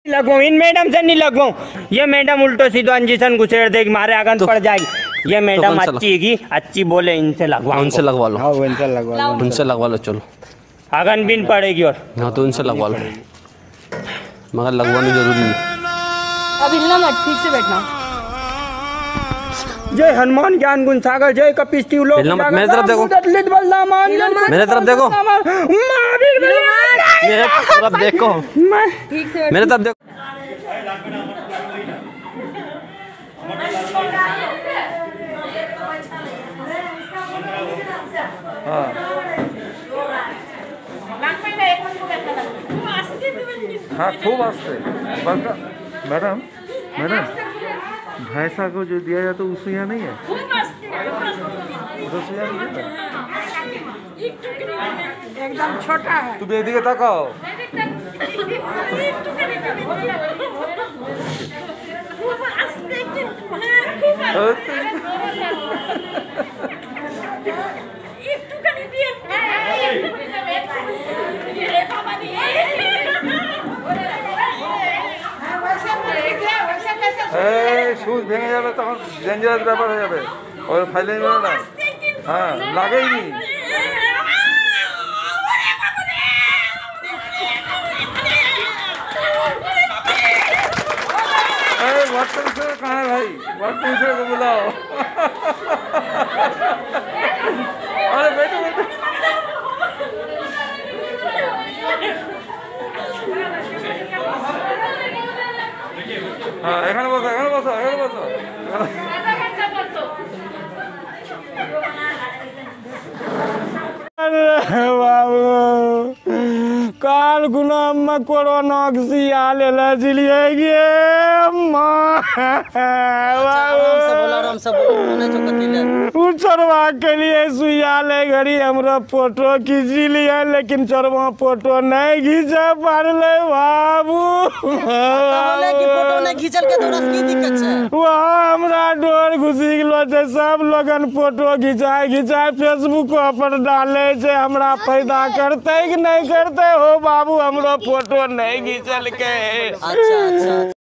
लगवाऊं, इन madam से नहीं लगवाऊं। ये मैडम उल्टो सीधो इंजेक्शन घुसेड़ देगी, मारे आगन पड़ जाएगी। ये मैडम अच्छी की अच्छी बोले इनसे लगवाओ, उनसे लगवा लो। हाँ उनसे लगवा लो, उनसे लगवा लो चलो। आगन बिन पड़ेगी और हाँ तो उनसे लगवा लो, मगर लगवानी जरूरी नहीं। अब हिलना मत, ठीक से बैठना। जय हनुमान ज्ञान गुण सागर, जय कपिस्ती लोक मेरे तरफ देखो, मेरे तरफ देखो, मेरे तरफ देखो, मेरे तरफ देखो। हाँ खूब आस्ते मैडम, मैडम भैंसा को जो दिया जाता है उससे यहाँ नहीं है, उधर से यहाँ नहीं है, एकदम छोटा है। तू बेदी तक आओ। शूज भेंगे जाए तक डेंजरस ব্যাপার হয়ে যাবে, और फाइले में ना हाँ लागे ही नहीं। व्हाट्सएप से कहाँ है भाई, व्हाट्सएप से को बुलाओ। अरे बैठो बैठो। हाँ এখানে বসো, এখানে বসো, এখানে বসো। काल गुना में कोरोना ले जिलिए गे चरवा के लिए सुइया ले घड़ी हमरा फोटो खींच लिए, लेकिन चरवा फोटो नहीं खींचा पारले बाबू। वहाँ हमरा डोर घुसी गलो छे, सब लोगन फोटो घिचाए फेसबुक पर डाले छे, हमरा पैदा करते कि नहीं करते हो बाबू, हमरो फोटो नहीं घिंचल के। अच्छा अच्छा।